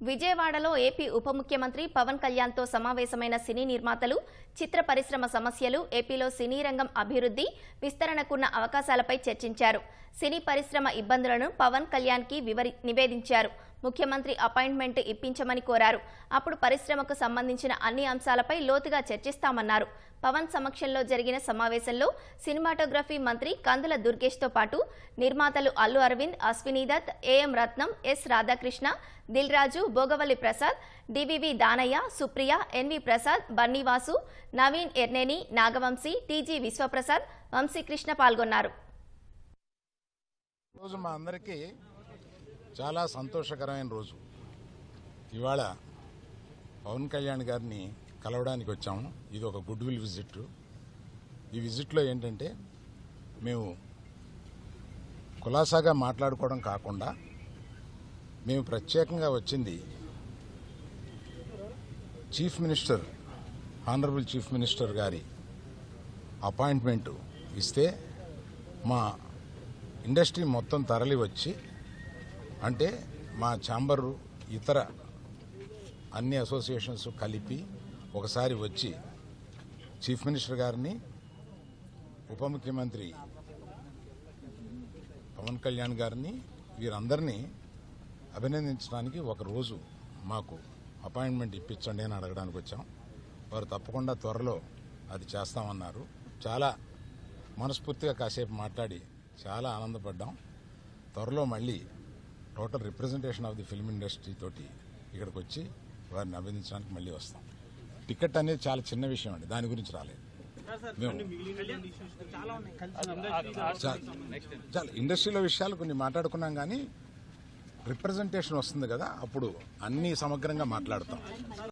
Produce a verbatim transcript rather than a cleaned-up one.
విజయవాడలో ఏపీ ఉప ముఖ్యమంత్రి పవన్ కళ్యాణ్తో సమావేశమైన సినీ నిర్మాతలు చిత్ర పరిశ్రమ సమస్యలు, ఏపీలో సినీ రంగం అభివృద్ధి, విస్తరణకున్న అవకాశాలపై చర్చించారు. సినీ పరిశ్రమ ఇబ్బందులను పవన్ కళ్యాణ్కి వివరి నివేదించారు. ముఖ్యమంత్రి అపాయింట్మెంట్ ఇప్పించమని కోరారు. అప్పుడు పరిశ్రమకు సంబంధించిన అన్ని అంశాలపై లోతుగా చర్చిస్తామన్నారు. పవన్ సమక్షంలో జరిగిన సమావేశంలో సినిమాటోగ్రఫీ మంత్రి కందుల దుర్గేష్తో పాటు నిర్మాతలు Allu Aravind, Ashwini Dutt, AM Ratnam, S Radhakrishna, Dil Raju, Bhogavalli Prasad, DVV Danayya, Supriya, NV Prasad, Bunny Vasu, Naveen Yerneni, Naga Vamsi, TG Vishwaprasad, Vamsikrishna పాల్గొన్నారు. రోజు మా అందరికీ చాలా సంతోషకరమైన రోజు. ఇవాళ పవన్ కళ్యాణ్ గారిని కలవడానికి వచ్చాము. ఇది ఒక గుడ్ విల్ విజిట్. ఈ విజిట్లో ఏంటంటే మేము కులాసాగా మాట్లాడుకోవడం కాకుండా మేము ప్రత్యేకంగా వచ్చింది chief minister, honourable chief minister గారి అపాయింట్మెంటు ఇస్తే మా ఇండస్ట్రీ మొత్తం తరలి వచ్చి, అంటే మా ఛాంబరు ఇతర అన్ని అసోసియేషన్స్ కలిపి ఒకసారి వచ్చి చీఫ్ మినిస్టర్ గారిని, ఉప ముఖ్యమంత్రి పవన్ కళ్యాణ్ గారిని, వీరందరినీ అభినందించడానికి ఒకరోజు మాకు అపాయింట్మెంట్ ఇప్పించండి అని అడగడానికి వచ్చాం. వారు తప్పకుండా త్వరలో అది చేస్తామన్నారు. చాలా మనస్ఫూర్తిగా కాసేపు మాట్లాడి చాలా ఆనందపడ్డాం. త్వరలో మళ్ళీ total representation of the film industry తోటి ఇక్కడికి వచ్చి వారిని అభినందించడానికి మళ్ళీ వస్తాం. టికెట్ అనేది చాలా చిన్న విషయం అండి, దాని గురించి రాలేదు. మేము చాలా ఇండస్ట్రీలో విషయాలు కొన్ని మాట్లాడుకున్నాం, కానీ రిప్రజెంటేషన్ వస్తుంది కదా, అప్పుడు అన్ని సమగ్రంగా మాట్లాడతాం.